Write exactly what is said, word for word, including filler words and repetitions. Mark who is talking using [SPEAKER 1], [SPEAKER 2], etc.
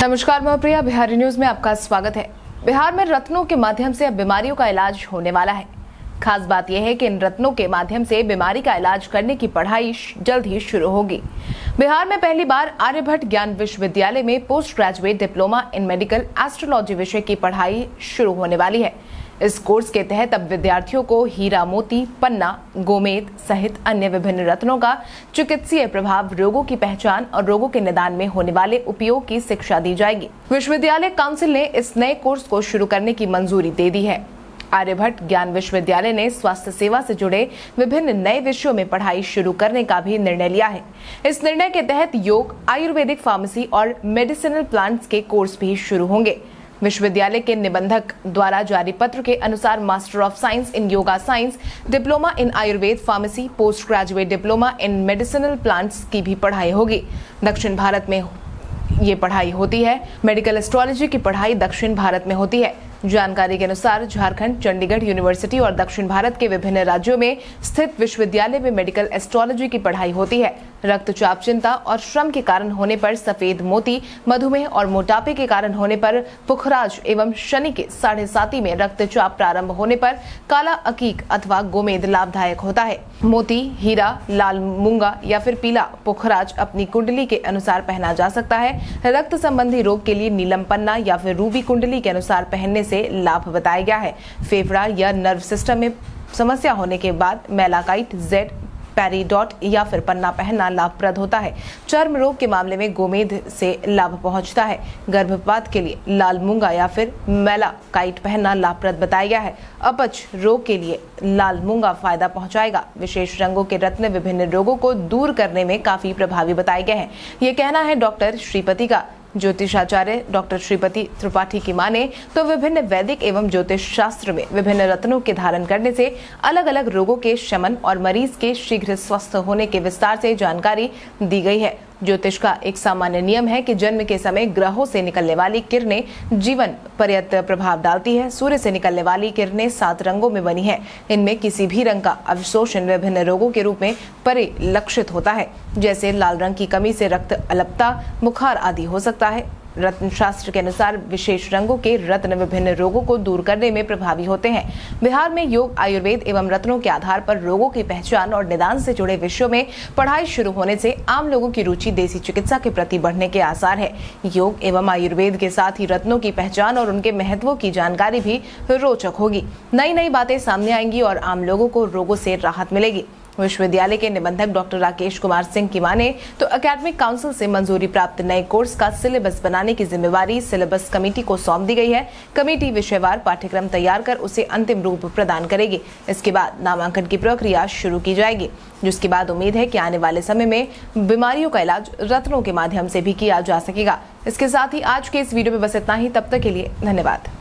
[SPEAKER 1] नमस्कार, मैं प्रिया, बिहारी न्यूज में आपका स्वागत है। बिहार में रत्नों के माध्यम से अब बीमारियों का इलाज होने वाला है। खास बात यह है कि इन रत्नों के माध्यम से बीमारी का इलाज करने की पढ़ाई जल्द ही शुरू होगी। बिहार में पहली बार आर्यभट्ट ज्ञान विश्वविद्यालय में post graduate diploma in medical astrology विषय की पढ़ाई शुरू होने वाली है। इस कोर्स के तहत अब विद्यार्थियों को हीरा मोती, पन्ना, गोमेद सहित अन्य विभिन्न रत्नों का चिकित्सीय प्रभाव, रोगों की पहचान और रोगों के निदान में होने वाले उपयोग की शिक्षा दी जाएगी। विश्वविद्यालय काउंसिल ने इस नए कोर्स को शुरू करने की मंजूरी दे दी है। आर्यभट्ट ज्ञान विश्वविद्यालय ने स्वास्थ्य सेवा से जुड़े विभिन्न नए विषयों में पढ़ाई शुरू करने का भी निर्णय लिया है। इस निर्णय के तहत योग, आयुर्वेदिक फार्मेसी और मेडिसिनल प्लांट्स के कोर्स भी शुरू होंगे। विश्वविद्यालय के निबंधक द्वारा जारी पत्र के अनुसार master of science in yoga science, diploma in Ayurveda pharmacy, post graduate diploma in medicinal plants की भी पढ़ाई होगी। दक्षिण भारत में ये पढ़ाई होती है। मेडिकल एस्ट्रोलॉजी की पढ़ाई दक्षिण भारत में होती है। जानकारी के अनुसार झारखंड, चंडीगढ़ यूनिवर्सिटी और दक्षिण भारत के विभिन्न राज्यों में स्थित विश्वविद्यालय में मेडिकल एस्ट्रोलॉजी की पढ़ाई होती है। रक्तचाप, चिंता और श्रम के कारण होने पर सफेद मोती, मधुमेह और मोटापे के कारण होने पर पुखराज एवं शनि के साढ़े साती में रक्तचाप प्रारंभ होने पर काला अकीक अथवा गोमेद लाभदायक होता है। मोती, हीरा, लाल मूंगा या फिर पीला पुखराज अपनी कुंडली के अनुसार पहना जा सकता है। रक्त संबंधी रोग के लिए नीलम पन्ना या फिर रूबी कुंडली के अनुसार पहनने से लाभ बताया गया है। फेफड़ा या नर्व सिस्टम में समस्या होने के बाद मेलाकाइट, जेड, पेरिडॉट या फिर पन्ना पहनना लाभप्रद होता है। चर्म रोग के मामले में गोमेद से लाभ पहुंचता है। गर्भपात के लिए लाल मूंगा या फिर मेलाकाइट पहनना लाभप्रद बताया गया है। अपच रोग के लिए लाल मूंगा फायदा पहुंचाएगा। विशेष रंगों के रत्न विभिन्न रोगों को दूर करने में काफी प्रभावी बताए गए हैं। ये कहना है डॉक्टर श्रीपति का। ज्योतिषाचार्य डॉक्टर श्रीपति त्रिपाठी की माने तो विभिन्न वैदिक एवं ज्योतिष शास्त्र में विभिन्न रत्नों के धारण करने से अलग अलग रोगों के शमन और मरीज के शीघ्र स्वस्थ होने के विस्तार से जानकारी दी गई है। ज्योतिष का एक सामान्य नियम है कि जन्म के समय ग्रहों से निकलने वाली किरणें जीवन पर्यंत प्रभाव डालती है। सूर्य से निकलने वाली किरणें सात रंगों में बनी है। इनमें किसी भी रंग का अवशोषण विभिन्न रोगों के रूप में परिलक्षित होता है। जैसे लाल रंग की कमी से रक्त अल्पता, बुखार आदि हो सकता है। रत्न शास्त्र के अनुसार विशेष रंगों के रत्न विभिन्न रोगों को दूर करने में प्रभावी होते हैं। बिहार में योग, आयुर्वेद एवं रत्नों के आधार पर रोगों की पहचान और निदान से जुड़े विषयों में पढ़ाई शुरू होने से आम लोगों की रुचि देसी चिकित्सा के प्रति बढ़ने के आसार है। योग एवं आयुर्वेद के साथ ही रत्नों की पहचान और उनके महत्वों की जानकारी भी रोचक होगी। नई नई बातें सामने आएंगी और आम लोगों को रोगों से राहत मिलेगी। विश्वविद्यालय के निबंधक डॉक्टर राकेश कुमार सिंह की माने तो एकेडमिक काउंसिल से मंजूरी प्राप्त नए कोर्स का सिलेबस बनाने की जिम्मेवारी सिलेबस कमेटी को सौंप दी गई है। कमेटी विषयवार पाठ्यक्रम तैयार कर उसे अंतिम रूप प्रदान करेगी। इसके बाद नामांकन की प्रक्रिया शुरू की जाएगी, जिसके बाद उम्मीद है कि आने वाले समय में बीमारियों का इलाज रत्नों के माध्यम से भी किया जा सकेगा। इसके साथ ही आज के इस वीडियो में बस इतना ही। तब तक के लिए धन्यवाद।